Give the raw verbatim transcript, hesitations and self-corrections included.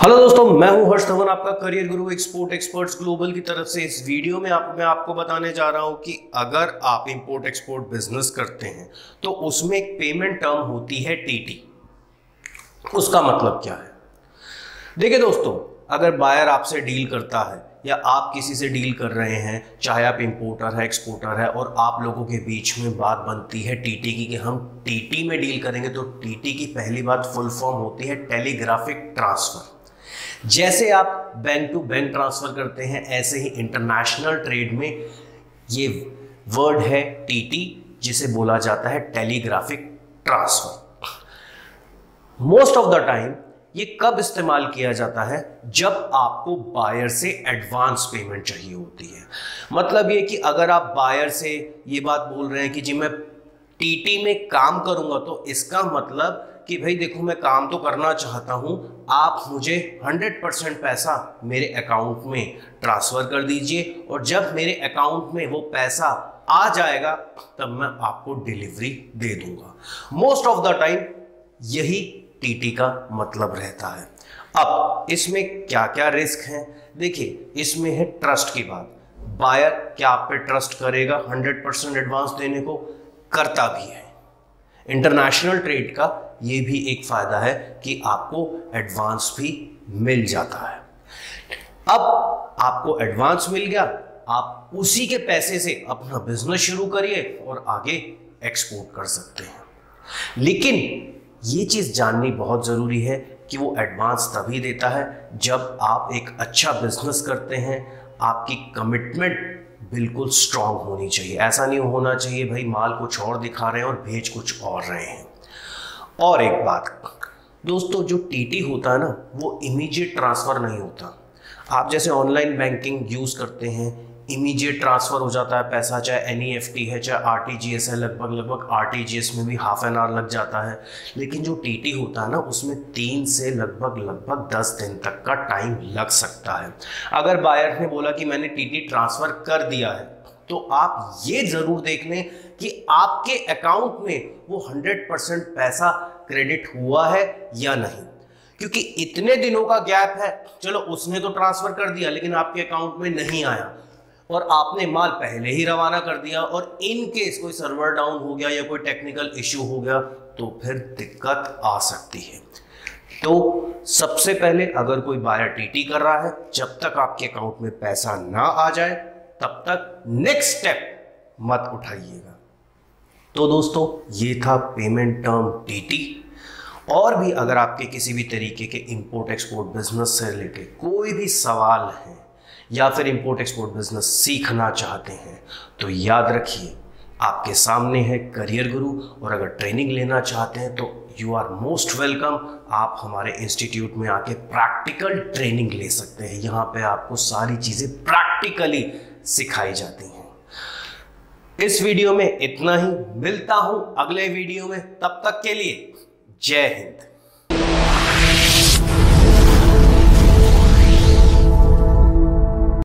Hello दोस्तों, मैं हूं हर्ष धवन, आपका करियर गुरु एक्सपोर्ट एक्सपर्ट्स ग्लोबल की तरफ से। इस वीडियो में आप मैं आपको बताने जा रहा हूं कि अगर आप इंपोर्ट एक्सपोर्ट बिजनेस करते हैं तो उसमें एक पेमेंट टर्म होती है टीटी। उसका मतलब क्या है? देखिए दोस्तों, अगर बायर आपसे डील करता है या आप किसी से डील कर रहे हैं, चाहे आप इंपोर्टर है एक्सपोर्टर है, और आप लोगों के बीच में बात बनती है टीटी की कि हम टीटी में डील करेंगे, तो टीटी की पहली बात फुल फॉर्म होती है टेलीग्राफिक ट्रांसफर। जैसे आप बैंक टू बैंक ट्रांसफर करते हैं, ऐसे ही इंटरनेशनल ट्रेड में ये वर्ड है टीटी, जिसे बोला जाता है telegraphic transfer. Most of the time ये कब इस्तेमाल किया जाता है? जब आपको बायर से एडवांस पेमेंट चाहिए होती है। मतलब ये कि अगर आप बायर से ये बात बोल रहे हैं कि जी मैं टीटी में काम करूंगा, तो इसका मतलब कि भाई देखो, मैं काम तो करना चाहता हूं, आप मुझे हंड्रेड परसेंट पैसा मेरे अकाउंट में ट्रांसफर कर दीजिए, और जब मेरे अकाउंट में वो पैसा आ जाएगा तब मैं आपको डिलीवरी दे दूंगा। मोस्ट ऑफ द टाइम यही टीटी का मतलब रहता है। अब इसमें क्या क्या रिस्क हैं? देखिए, इसमें है ट्रस्ट की बात। बायर क्या आप पे ट्रस्ट करेगा हंड्रेड परसेंट एडवांस देने को? करता भी है। इंटरनेशनल ट्रेड का ये भी एक फायदा है कि आपको एडवांस भी मिल जाता है। अब आपको एडवांस मिल गया, आप उसी के पैसे से अपना बिजनेस शुरू करिए और आगे एक्सपोर्ट कर सकते हैं। लेकिन ये चीज जाननी बहुत जरूरी है कि वो एडवांस तभी देता है जब आप एक अच्छा बिजनेस करते हैं। आपकी कमिटमेंट बिल्कुल स्ट्रांग होनी चाहिए। ऐसा नहीं होना चाहिए भाई माल कुछ और दिखा रहे हैं और भेज कुछ और रहे हैं। और एक बात दोस्तों, जो टीटी होता है ना, वो इमीडिएट ट्रांसफर नहीं होता। आप जैसे ऑनलाइन बैंकिंग यूज करते हैं, इमीडिएट ट्रांसफर हो जाता है पैसा, चाहे एनईएफटी है चाहे आरटीजीएस है। लगभग लगभग आरटीजीएस में भी हाफ एन आवर लग जाता है। लेकिन जो टीटी होता है ना, उसमें तीन से लगभग लगभग दस दिन तक का टाइम लग सकता है। अगर बायर ने बोला कि मैंने टीटी ट्रांसफर कर दिया है, तो आप ये जरूर देख लें कि आपके अकाउंट में वो हंड्रेड परसेंट पैसा क्रेडिट हुआ है या नहीं। क्योंकि इतने दिनों का गैप है, चलो उसने तो ट्रांसफर कर दिया लेकिन आपके अकाउंट में नहीं आया, और आपने माल पहले ही रवाना कर दिया, और इन केस कोई सर्वर डाउन हो गया या कोई टेक्निकल इश्यू हो गया, तो फिर दिक्कत आ सकती है। तो सबसे पहले अगर कोई बायर टीटी कर रहा है, जब तक आपके अकाउंट में पैसा ना आ जाए तब तक नेक्स्ट स्टेप मत उठाइएगा। तो दोस्तों, ये था पेमेंट टर्म टीटी। और भी अगर आपके किसी भी तरीके के इंपोर्ट एक्सपोर्ट बिजनेस से रिलेटेड कोई भी सवाल है या फिर इंपोर्ट एक्सपोर्ट बिजनेस सीखना चाहते हैं, तो याद रखिए आपके सामने है करियर गुरु। और अगर ट्रेनिंग लेना चाहते हैं तो यू आर मोस्ट वेलकम। आप हमारे इंस्टीट्यूट में आके प्रैक्टिकल ट्रेनिंग ले सकते हैं। यहाँ पे आपको सारी चीजें प्रैक्टिकली सिखाई जाती हैं। इस वीडियो में इतना ही, मिलता हूं अगले वीडियो में। तब तक के लिए जय हिंद।